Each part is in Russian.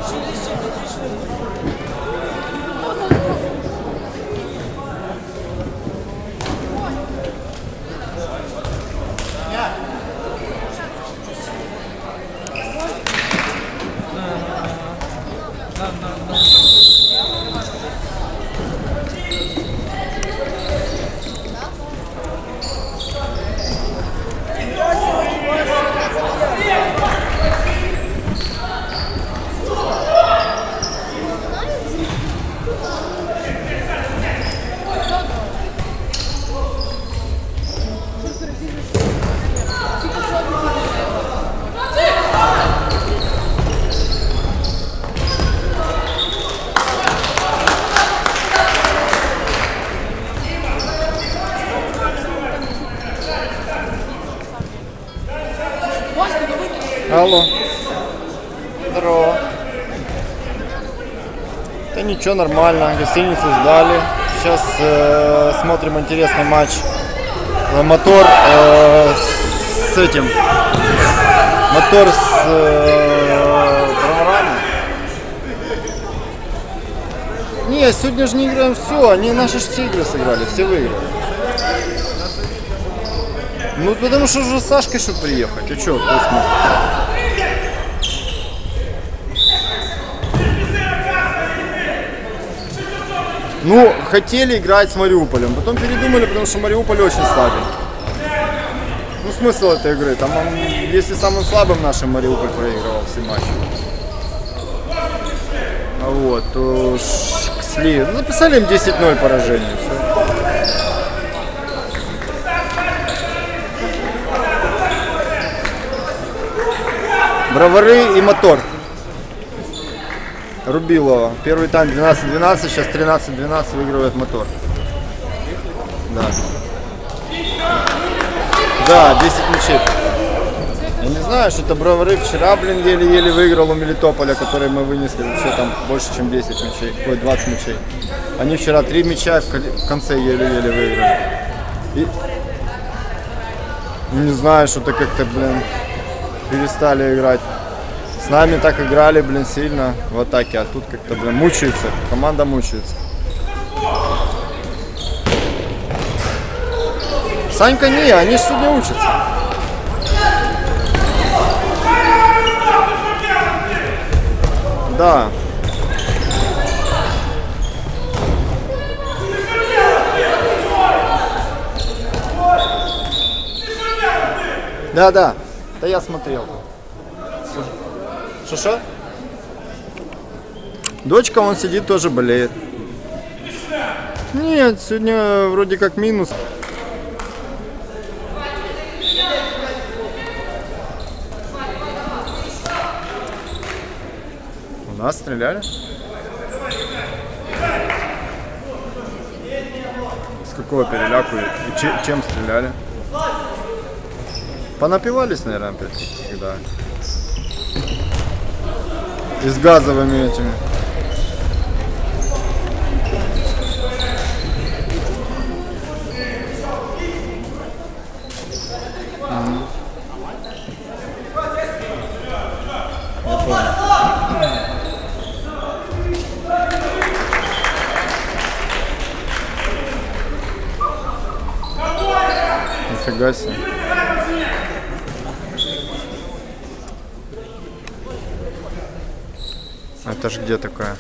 Алло. Здорово. Да ничего, нормально. Гостиницу сдали. Сейчас смотрим интересный матч. Мотор с этим. Мотор с Броварами. Не, сегодня же не играем все. Они наши все игры сыграли. Все выиграли. Ну, потому что уже с Сашкой, чтобы приехать. А что, какой смысл? Ну, хотели играть с Мариуполем, потом передумали, потому что Мариуполь очень слабый. Ну, смысл этой игры? Там, если самым слабым нашим Мариуполь проигрывал все матчи. А вот, то шли. Ну, записали им 10-0 поражение. Все. Бровары и Мотор. Рубилова. Первый тайм 12-12, сейчас 13-12 выигрывает Мотор. Да. Да, 10 мячей. Я не знаю, что это Бровары вчера, блин, еле-еле выиграл у Мелитополя, который мы вынесли вообще там больше, чем 10 мячей, ой, 20 мячей. Они вчера 3 мяча в конце еле-еле выиграли. И... Не знаю, что-то как-то, блин, перестали играть. С нами так играли, блин, сильно в атаке, а тут как-то, блин, мучается, команда мучается. Санька не, они же сегодня учатся. Да. Да. Да я смотрел. Что? Дочка, он сидит, тоже болеет. Нет, сегодня вроде как минус. У нас стреляли? С какого переляку и чем стреляли? Понапивались, наверное, опять всегда. И с газовыми этими. Я понял. Нифига себе. Это ж где такая?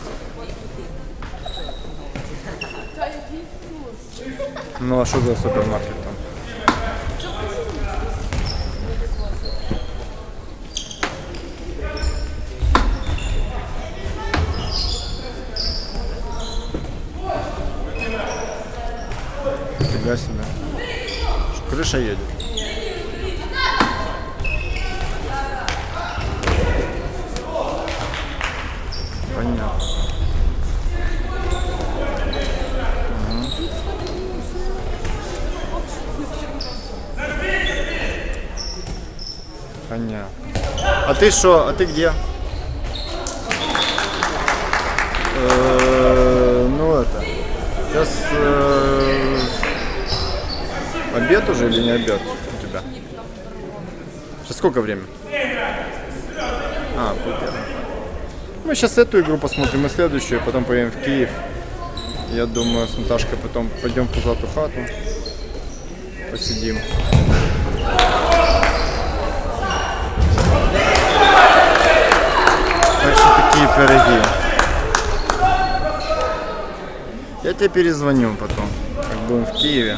Ну а что за супермаркет там? Нифига себе. Крыша едет. Понятно. Понятно. А ты что? А ты где? Ну это. Сейчас обед уже или не обед у тебя? Сейчас сколько времени? А, полдня. Мы сейчас эту игру посмотрим и следующую, потом поедем в Киев. Я думаю, с Наташкой потом пойдем в пузатую хату, посидим. Так что такие пироги. Я тебе перезвоню потом, как будем в Киеве.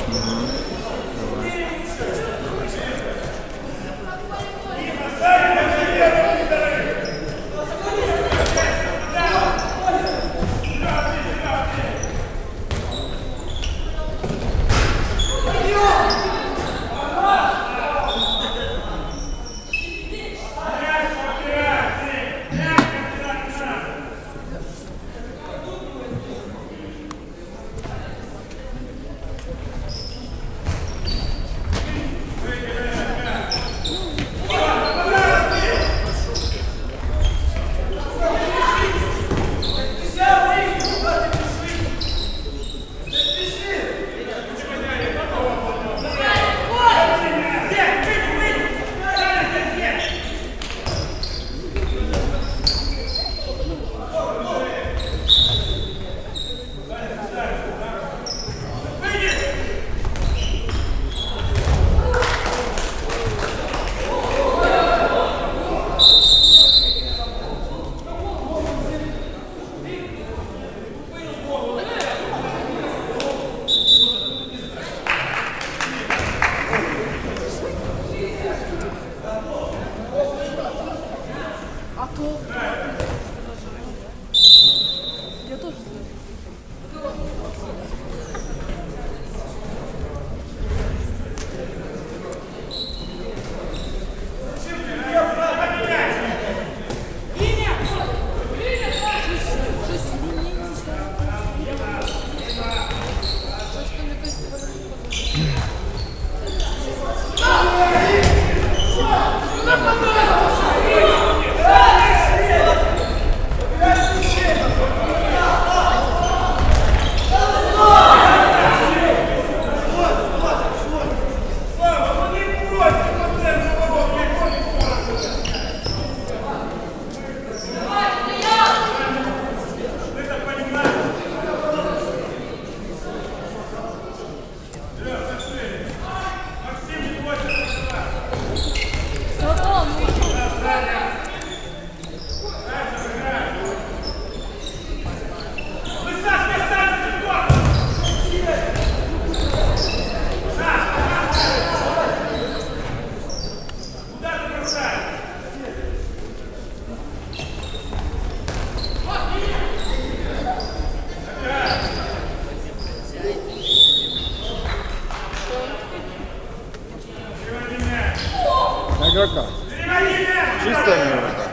Игрока. Чистая минута.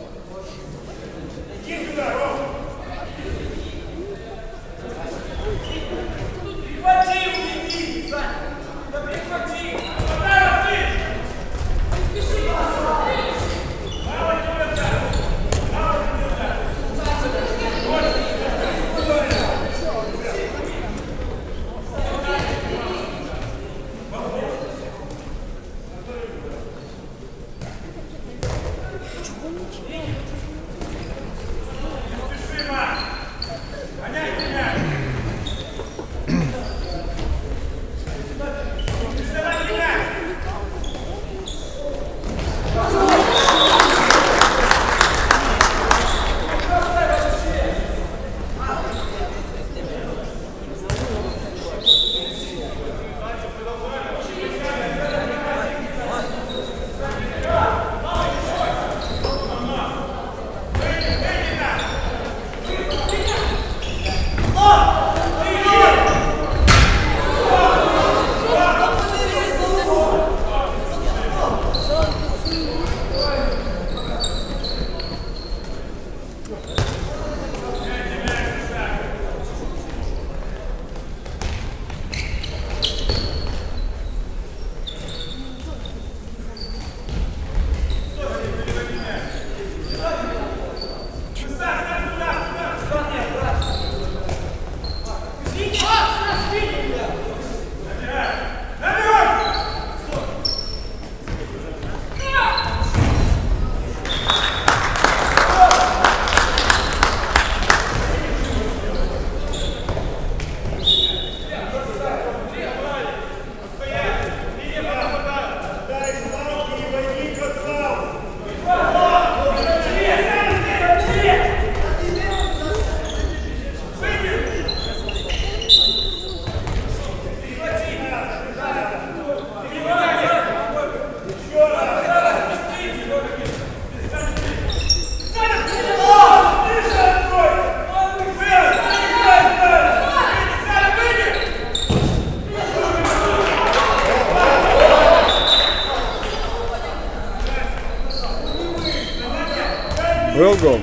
Был гол.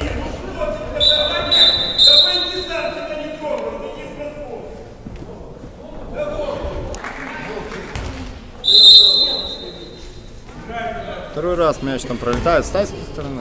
Второй раз мяч там пролетает. Стай с той стороны.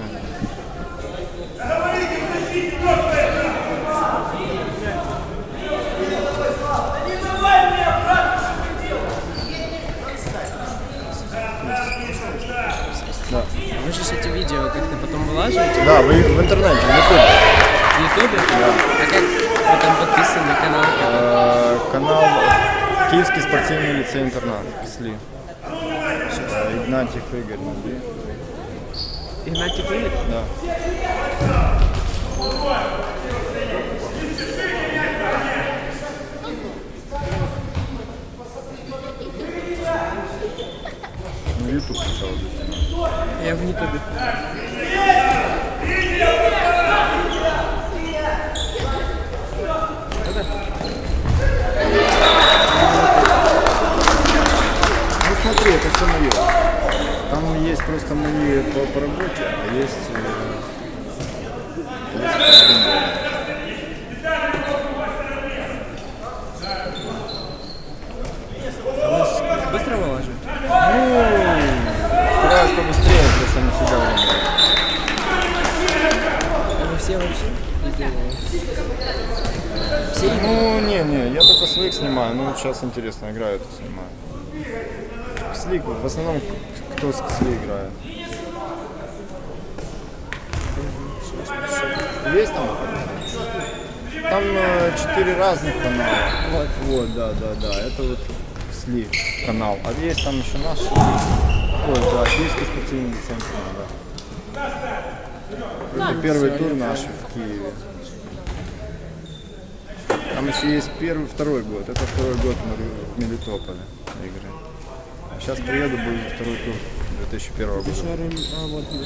Да. Вы же эти видео как-то потом вылаживаете? Да, вы в интернете, в Ютубе. В Ютубе? Да. А как вы там подписаны на канал? Канал Киевский спортивный лицей-интернат. КСЛИ. Игнатьев Игорь. Игнатьев Игорь? Да. Ну, Ютуб сначала. Я в Ютубе. Ну смотри, это все мое. Там есть просто мои по работе, а есть Быстро выложить? Ну, стараюсь побыстрее, просто не всегда время. А вы все вообще не делаете? Все игры? Ну, не, я только своих снимаю, ну вот сейчас интересно, играю, то снимаю. КСЛИ, в основном кто с КСЛИ играет. Есть там? Там 4 разных канала. Вот, да. Это вот КСЛИ канал. А есть там еще наш. Ой, да, Киевский спортивный центр, да. Это первый тур наш в Киеве. Там еще есть первый, второй год. Это второй год в Мелитополе игры. Сейчас приеду, будет второй тур 2001 года.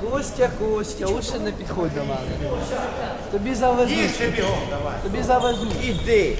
Костя, лучше не підходь до мене. Тобі завезуть. Тобі завезуть. Іди.